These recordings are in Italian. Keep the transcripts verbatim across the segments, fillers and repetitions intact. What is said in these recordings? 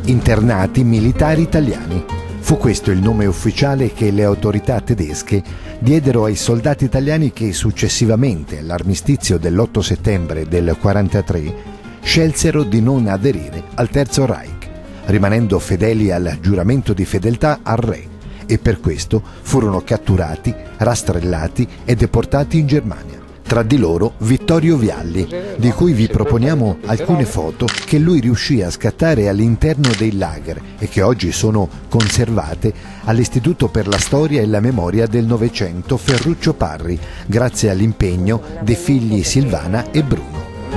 Internati militari italiani. Fu questo il nome ufficiale che le autorità tedesche diedero ai soldati italiani che successivamente all'armistizio dell'otto settembre del quarantatré scelsero di non aderire al Terzo Reich, rimanendo fedeli al giuramento di fedeltà al re, e per questo furono catturati, rastrellati e deportati in Germania. Tra di loro Vittorio Vialli, di cui vi proponiamo alcune foto che lui riuscì a scattare all'interno dei lager e che oggi sono conservate all'Istituto per la Storia e la Memoria del Novecento Ferruccio Parri, grazie all'impegno dei figli Silvana e Bruno.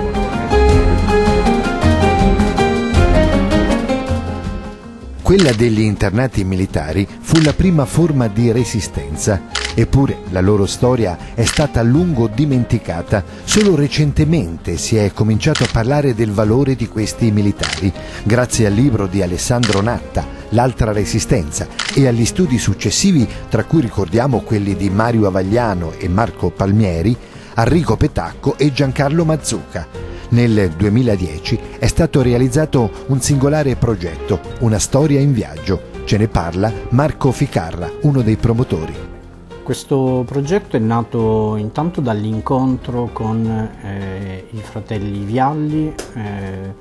Quella degli internati militari fu la prima forma di resistenza, eppure la loro storia è stata a lungo dimenticata. Solo recentemente si è cominciato a parlare del valore di questi militari, grazie al libro di Alessandro Natta, L'altra resistenza, e agli studi successivi, tra cui ricordiamo quelli di Mario Avagliano e Marco Palmieri, Enrico Petacco e Giancarlo Mazzuca. Nel duemiladieci è stato realizzato un singolare progetto, Una storia in viaggio. Ce ne parla Marco Ficarra, uno dei promotori. Questo progetto è nato intanto dall'incontro con eh, i fratelli Vialli. Eh,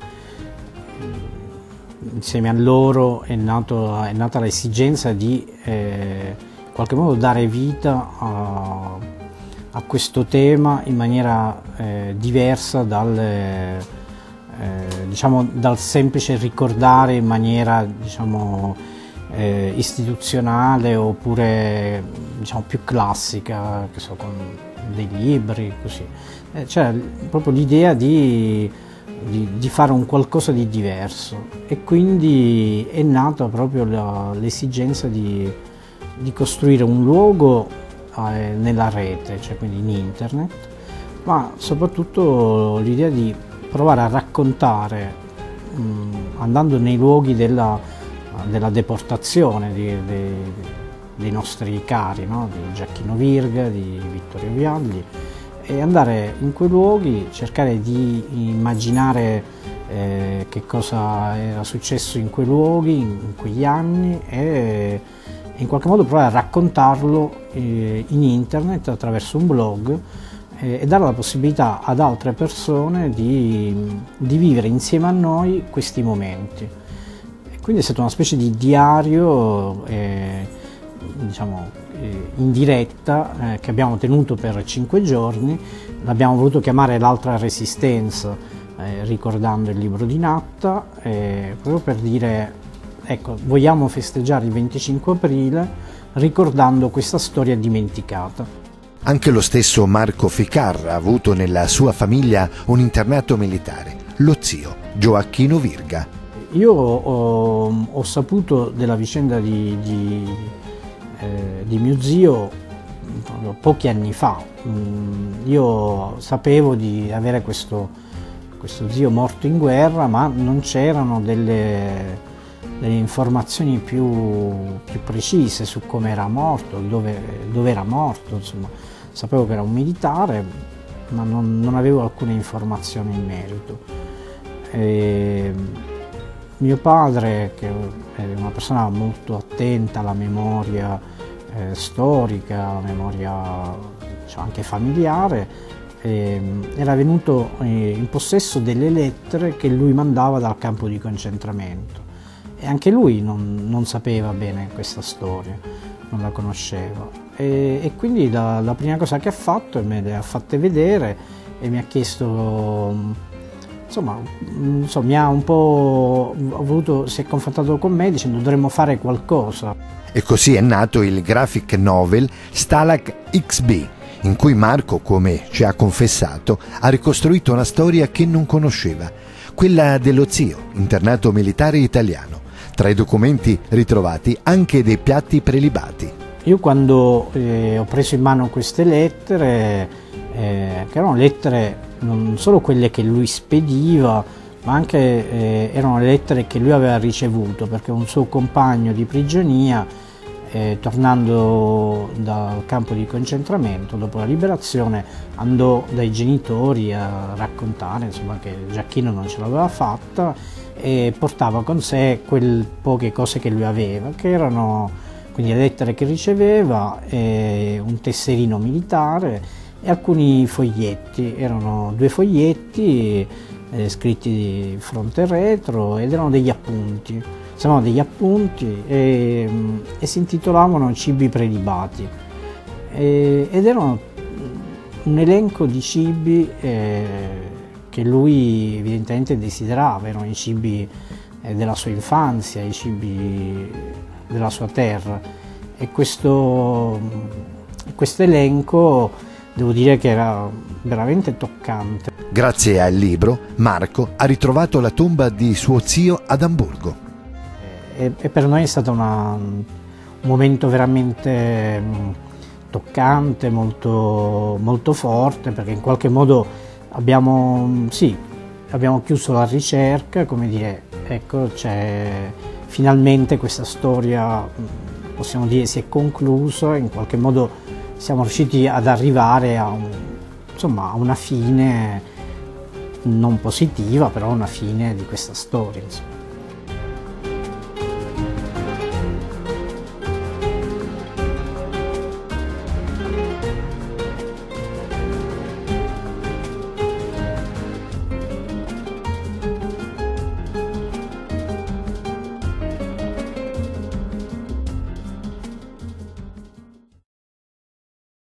insieme a loro è, nato, è nata l'esigenza di eh, in qualche modo dare vita a a questo tema in maniera eh, diversa dal, eh, diciamo, dal semplice ricordare in maniera diciamo, eh, istituzionale oppure diciamo, più classica, che so, con dei libri, così. Eh, c'era proprio l'idea di, di, di fare un qualcosa di diverso, e quindi è nata proprio l'esigenza di, di costruire un luogo nella rete, cioè quindi in internet, ma soprattutto l'idea di provare a raccontare, mh, andando nei luoghi della, della deportazione di, di, dei nostri cari, no? Di Giacchino Virga, di Vittorio Vialli, e andare in quei luoghi, cercare di immaginare eh, che cosa era successo in quei luoghi, in, in quegli anni, e in qualche modo provare a raccontarlo eh, in internet attraverso un blog eh, e dare la possibilità ad altre persone di, di vivere insieme a noi questi momenti. E quindi è stato una specie di diario eh, diciamo, eh, in diretta eh, che abbiamo tenuto per cinque giorni. L'abbiamo voluto chiamare L'altra resistenza, eh, ricordando il libro di Natta, eh, proprio per dire: ecco, vogliamo festeggiare il venticinque aprile ricordando questa storia dimenticata. Anche lo stesso Marco Ficarra ha avuto nella sua famiglia un internato militare, lo zio Gioacchino Virga. Io ho, ho saputo della vicenda di, di, eh, di mio zio pochi anni fa. Io sapevo di avere questo, questo zio morto in guerra, ma non c'erano delle delle informazioni più, più precise su come era morto, dove, dove era morto, insomma. Sapevo che era un militare, ma non, non avevo alcune informazioni in merito. E mio padre, che è una persona molto attenta alla memoria eh, storica, alla memoria diciamo, anche familiare, eh, era venuto eh, in possesso delle lettere che lui mandava dal campo di concentramento. E anche lui non, non sapeva bene questa storia, non la conosceva. E, e quindi la, la prima cosa che ha fatto è me le ha fatte vedere e mi ha chiesto, insomma, insomma mi ha un po' voluto, si è confrontato con me dicendo: dovremmo fare qualcosa. E così è nato il graphic novel Stalag X B, in cui Marco, come ci ha confessato, ha ricostruito una storia che non conosceva, quella dello zio, internato militare italiano. Tra i documenti ritrovati anche dei piatti prelibati. Io quando eh, ho preso in mano queste lettere, eh, che erano lettere non solo quelle che lui spediva, ma anche eh, erano le lettere che lui aveva ricevuto, perché un suo compagno di prigionia eh, tornando dal campo di concentramento dopo la liberazione, andò dai genitori a raccontare, insomma, che Giacchino non ce l'aveva fatta e portava con sé quelle poche cose che lui aveva, che erano quindi le lettere che riceveva, eh, un tesserino militare e alcuni foglietti. Erano due foglietti eh, scritti fronte e retro ed erano degli appunti. Sembrano degli appunti e, e si intitolavano Cibi prelibati e, ed erano un elenco di cibi eh, che lui evidentemente desiderava. Erano i cibi eh, della sua infanzia, i cibi della sua terra, e questo, questo elenco devo dire che era veramente toccante. Grazie al libro, Marco ha ritrovato la tomba di suo zio ad Amburgo. E, e per noi è stato una, un momento veramente toccante, molto, molto forte, perché in qualche modo abbiamo, sì, abbiamo chiuso la ricerca, come dire, ecco, c'è finalmente questa storia, possiamo dire, si è conclusa, in qualche modo siamo riusciti ad arrivare a, un, insomma, a una fine non positiva, però una fine di questa storia, insomma.